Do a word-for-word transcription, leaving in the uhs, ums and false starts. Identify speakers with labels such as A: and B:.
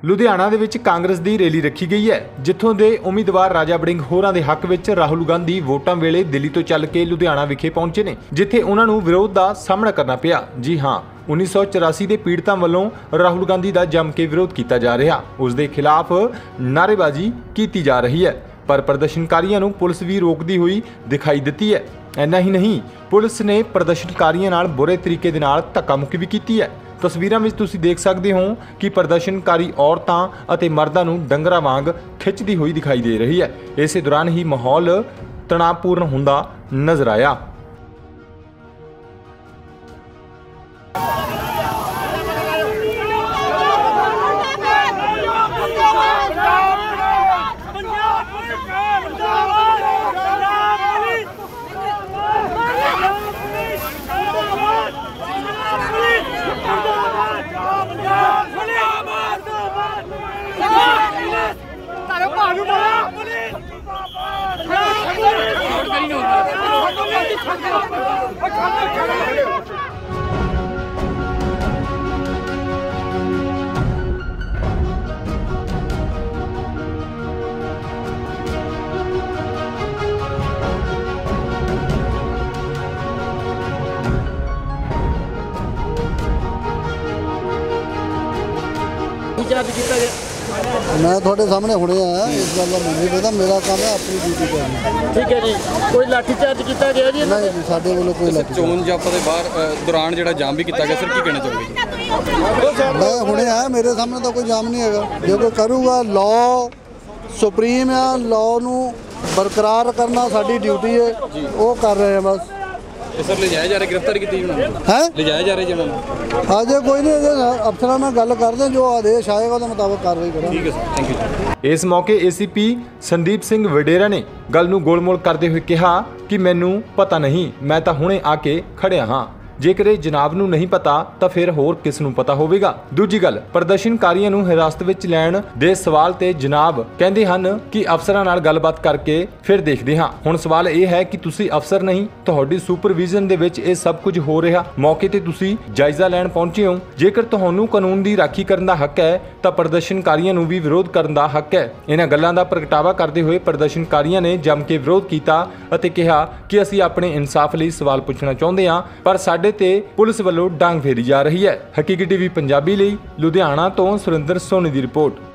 A: ਲੁਧਿਆਣਾ ਦੇ ਵਿੱਚ ਕਾਂਗਰਸ ਦੀ ਰੈਲੀ ਰੱਖੀ ਗਈ ਹੈ, ਜਿੱਥੋਂ ਦੇ ਉਮੀਦਵਾਰ ਰਾਜਾ ਵੜਿੰਗ ਹੋਰਾਂ ਦੇ ਹੱਕ ਵਿੱਚ ਰਾਹੁਲ ਗਾਂਧੀ ਵੋਟਾਂ ਵੇਲੇ ਦਿੱਲੀ ਤੋਂ ਚੱਲ ਕੇ ਲੁਧਿਆਣਾ ਵਿਖੇ ਪਹੁੰਚੇ ਨੇ, ਜਿੱਥੇ ਉਹਨਾਂ ਨੂੰ ਵਿਰੋਧ ਦਾ ਸਾਹਮਣਾ ਕਰਨਾ ਪਿਆ। ਜੀ ਹਾਂ, उन्नीस सौ चौरासी ਦੇ ਪੀੜਤਾਂ ਵੱਲੋਂ ਰਾਹੁਲ ਗਾਂਧੀ ਦਾ ਜੰਮ ਕੇ ਵਿਰੋਧ ਕੀਤਾ ਜਾ ਰਿਹਾ, ਉਸ ਦੇ ਖਿਲਾਫ ਨਾਅਰੇਬਾਜ਼ੀ ਕੀਤੀ ਜਾ ਰਹੀ ਹੈ, ਪਰ ਪ੍ਰਦਰਸ਼ਨਕਾਰੀਆਂ ਨੂੰ ਪੁਲਿਸ ਵੀ ਰੋਕਦੀ ਹੋਈ ਦਿਖਾਈ ਦਿੱਤੀ ਹੈ। ਇੰਨਾ ਹੀ ਨਹੀਂ, ਪੁਲਿਸ ਨੇ ਪ੍ਰਦਰਸ਼ਨਕਾਰੀਆਂ ਨਾਲ ਬੁਰੇ ਤਰੀਕੇ ਦੇ ਨਾਲ ਧੱਕਾ ਮੁੱਕੀ ਵੀ ਕੀਤੀ ਹੈ। ਤਸਵੀਰਾਂ ਵਿੱਚ ਤੁਸੀਂ ਦੇਖ ਸਕਦੇ ਹੋ ਕਿ ਪ੍ਰਦਰਸ਼ਨਕਾਰੀ ਔਰਤਾਂ ਅਤੇ ਮਰਦਾਂ ਨੂੰ ਡੰਗਰਾਂ ਵਾਂਗ ਖਿੱਚਦੀ ਹੋਈ ਦਿਖਾਈ ਦੇ ਰਹੀ ਹੈ। ਇਸੇ ਦੌਰਾਨ ਹੀ ਮਾਹੌਲ ਤਣਾਅਪੂਰਨ ਹੁੰਦਾ ਨਜ਼ਰ ਆਇਆ।
B: मैं थोड़े सामने हुणे आया, इस गल का नहीं पता, मेरा काम है अपनी ड्यूटी करना।
C: ठीक है जी, कोई लाठीचार्ज किया गया जी?
B: नहीं जी, साडे वालों कोई लाठी
D: चोन जाप्ता दे बाहर दौरान जेड़ा जाम भी किया गया, सर की कहना चाहोगे?
B: मैं हुणे आया, मेरे सामने तो कोई जाम नहीं है। जो कोई करूँगा, लॉ सुप्रीम है, लॉ नू बरकरार करना साडी ड्यूटी है, वो कर रहे हैं बस।
D: सर ले जाया जा रहा, गिरफ्तार की
B: है
D: ले जाया जा रहा जिन्होंने
B: अजे कोई नहीं, अफसर नाल गल करते, जो आदेश आएगा उसके मुताबिक कार्रवाई करेंगे।
D: ठीक है सर, थैंक यू।
A: इस मौके A C P Sandeep Singh Vadera ने गल नूं गोलमोल करते हुए कहा कि मैनूं पता नहीं, मैं तां हुणे आके खड़िया हाँ, ਜੇਕਰ ਇਹ ਜਨਾਬ ਨੂੰ ਨਹੀਂ ਪਤਾ ਤਾਂ ਫਿਰ ਹੋਰ ਕਿਸ ਨੂੰ ਪਤਾ ਹੋਵੇਗਾ। ਦੂਜੀ ਗੱਲ, ਪ੍ਰਦਰਸ਼ਨਕਾਰੀਆਂ ਨੂੰ ਹਿਰਾਸਤ ਵਿੱਚ ਲੈਣ ਦੇ ਸਵਾਲ ਤੇ ਜਨਾਬ ਕਹਿੰਦੇ ਹਨ ਕਿ ਅਫਸਰਾਂ ਨਾਲ ਗੱਲਬਾਤ ਕਰਕੇ ਫਿਰ ਦੇਖਦੇ ਹਾਂ। ਹੁਣ ਸਵਾਲ ਇਹ ਹੈ ਕਿ ਤੁਸੀਂ ਅਫਸਰ ਨਹੀਂ, ਤੁਹਾਡੀ ਸੁਪਰਵਿਜ਼ਨ ਦੇ ਵਿੱਚ ਇਹ ਸਭ ਕੁਝ ਹੋ ਰਿਹਾ, ਮੌਕੇ ਤੇ ਤੁਸੀਂ ਜਾਇਜ਼ਾ ਲੈਣ ਪਹੁੰਚੇ ਹੋ। ਜੇਕਰ ਤੁਹਾਨੂੰ ਕਾਨੂੰਨ ਦੀ ਰਾਖੀ ਕਰਨ ਦਾ ਹੱਕ ਹੈ ਤਾਂ ਪ੍ਰਦਰਸ਼ਨਕਾਰੀਆਂ ਨੂੰ ਵੀ ਵਿਰੋਧ ਕਰਨ ਦਾ ਹੱਕ ਹੈ। ਇਹਨਾਂ ਗੱਲਾਂ ਦਾ ਪ੍ਰਗਟਾਵਾ ਕਰਦੇ ਹੋਏ ਪ੍ਰਦਰਸ਼ਨਕਾਰੀਆਂ ਨੇ ਜੰਮ ਕੇ ਵਿਰੋਧ ਕੀਤਾ ਅਤੇ ਕਿਹਾ ਕਿ ਅਸੀਂ ਆਪਣੇ ਇਨਸਾਫ ਲਈ ਸਵਾਲ ਪੁੱਛਣਾ ਚਾਹੁੰਦੇ ਹਾਂ, ਪਰ ਸਾਡੇ ਤੇ ਪੁਲਿਸ ਵੱਲੋਂ ਡਾਂਗ ਫੇਰੀ ਜਾ ਰਹੀ ਹੈ। ਹਕੀਕੀ ਟੀਵੀ ਪੰਜਾਬੀ ਲਈ ਲੁਧਿਆਣਾ ਤੋਂ ਸੁਰਿੰਦਰ ਸੋਨੀ ਦੀ ਰਿਪੋਰਟ।